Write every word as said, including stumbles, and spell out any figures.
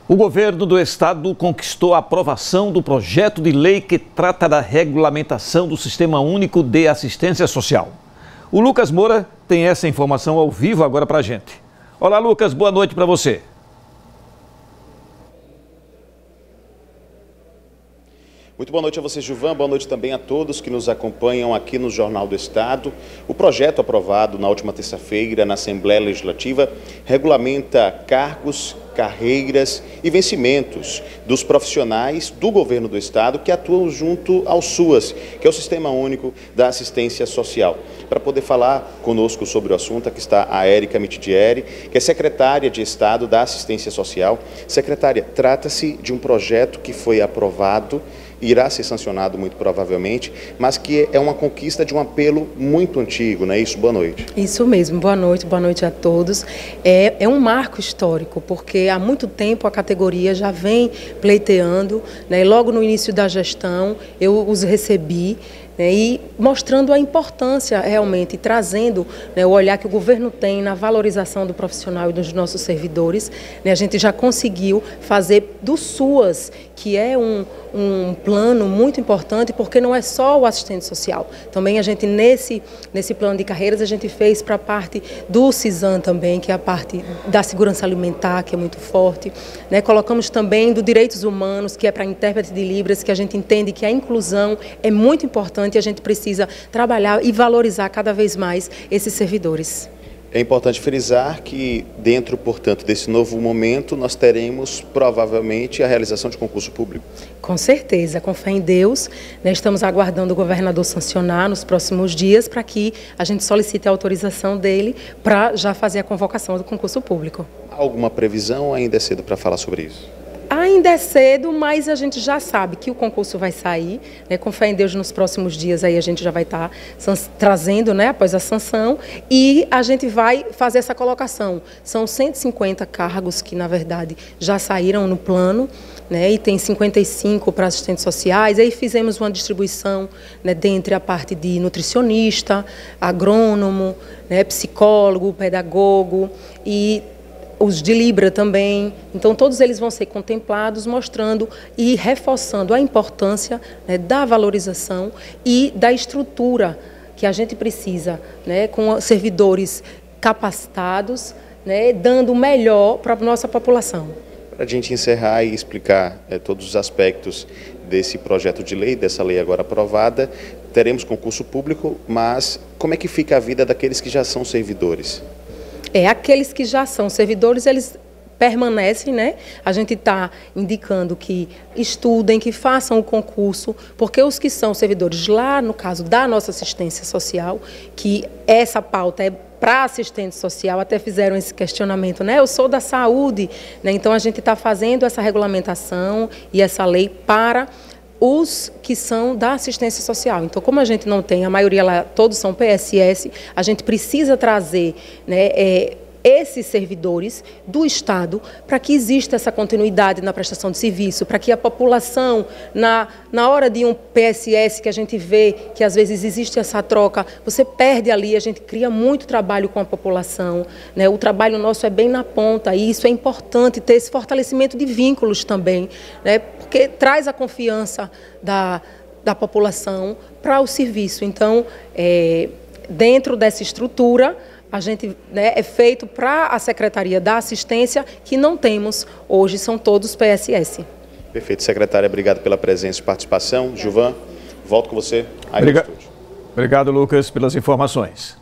O governo do estado conquistou a aprovação do projeto de lei que trata da regulamentação do Sistema Único de Assistência Social. O Lucas Moura tem essa informação ao vivo agora para a gente. Olá, Lucas, boa noite para você. Muito boa noite a você, Gilvan. Boa noite também a todos que nos acompanham aqui no Jornal do Estado. O projeto aprovado na última terça-feira na Assembleia Legislativa regulamenta cargos, carreiras e vencimentos dos profissionais do governo do Estado que atuam junto ao SUAS, que é o Sistema Único da Assistência Social. Para poder falar conosco sobre o assunto, aqui está a Érica Mitidieri, que é secretária de Estado da Assistência Social. Secretária, trata-se de um projeto que foi aprovado, irá ser sancionado muito provavelmente, mas que é uma conquista de um apelo muito antigo, não é isso? Boa noite. Isso mesmo, boa noite, boa noite a todos. É, é um marco histórico, porque há muito tempo a categoria já vem pleiteando, né? Logo no início da gestão eu os recebi, né? E mostrando a importância realmente, trazendo, né, o olhar que o governo tem na valorização do profissional e dos nossos servidores, né? A gente já conseguiu fazer do SUAS, que é um, um plano muito importante, porque não é só o assistente social. Também a gente, nesse, nesse plano de carreiras, a gente fez para a parte do CISAM também, que é a parte da segurança alimentar, que é muito forte, né? Colocamos também do direitos humanos, que é para intérprete de Libras, que a gente entende que a inclusão é muito importante e a gente precisa trabalhar e valorizar cada vez mais esses servidores. É importante frisar que dentro, portanto, desse novo momento, nós teremos provavelmente a realização de concurso público. Com certeza, com fé em Deus, né, estamos aguardando o governador sancionar nos próximos dias para que a gente solicite a autorização dele para já fazer a convocação do concurso público. Há alguma previsão ou ainda é cedo para falar sobre isso? Ainda é cedo, mas a gente já sabe que o concurso vai sair, né? Com fé em Deus, nos próximos dias aí a gente já vai estar trazendo, né, após a sanção, e a gente vai fazer essa colocação. São cento e cinquenta cargos que, na verdade, já saíram no plano, né, e tem cinquenta e cinco para assistentes sociais. Aí fizemos uma distribuição, né, dentre a parte de nutricionista, agrônomo, né, psicólogo, pedagogo e os de Libra também. Então, todos eles vão ser contemplados, mostrando e reforçando a importância, né, da valorização e da estrutura que a gente precisa, né, com servidores capacitados, né, dando o melhor para a nossa população. Para a gente encerrar e explicar é, todos os aspectos desse projeto de lei, dessa lei agora aprovada, teremos concurso público, mas como é que fica a vida daqueles que já são servidores? É, aqueles que já são servidores, eles permanecem, né? A gente está indicando que estudem, que façam o concurso, porque os que são servidores lá, no caso da nossa assistência social, que essa pauta é para assistente social, até fizeram esse questionamento, né? Eu sou da saúde, né? Então a gente está fazendo essa regulamentação e essa lei para os que são da assistência social. Então, como a gente não tem, a maioria lá, todos são P S S, a gente precisa trazer, né, é, esses servidores do Estado para que exista essa continuidade na prestação de serviço, para que a população, na, na hora de um P S S que a gente vê que às vezes existe essa troca, você perde ali, a gente cria muito trabalho com a população, né? O trabalho nosso é bem na ponta e isso é importante, ter esse fortalecimento de vínculos também, né? Porque traz a confiança da, da população para o serviço. Então, é, dentro dessa estrutura, a gente, né, é feito para a Secretaria da Assistência, que não temos hoje, são todos P S S. Perfeito, secretária, obrigado pela presença e participação. Gilvan, volto com você aí no estúdio. Obrigado, Lucas, pelas informações.